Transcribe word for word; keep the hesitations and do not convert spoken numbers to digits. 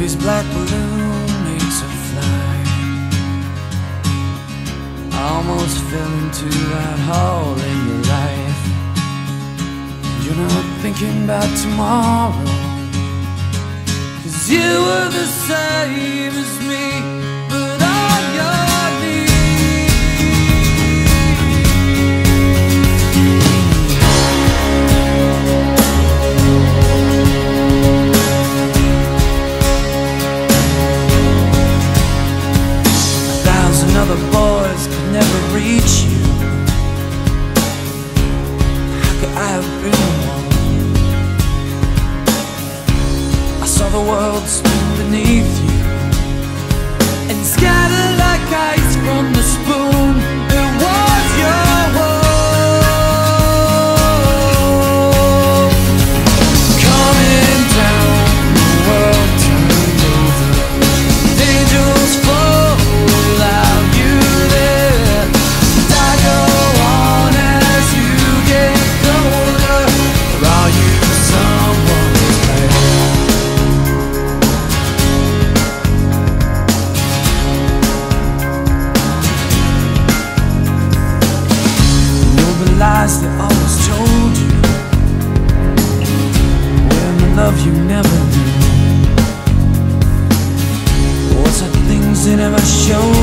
Baby's black balloon makes her fly. I almost fell into that hole in your life. You're not thinking about tomorrow, 'cause you were the same as me, but on your knees. A thousand other boys could never reach you. How could I have been one? I saw the world spin beneath you and scatter like ice from the spoon. It was your world coming down. The world turned over. Angels fall without you there. And I go on as you get colder. Or are you someone's player? Lies they always told you, when the love you never knew, what's the things they never showed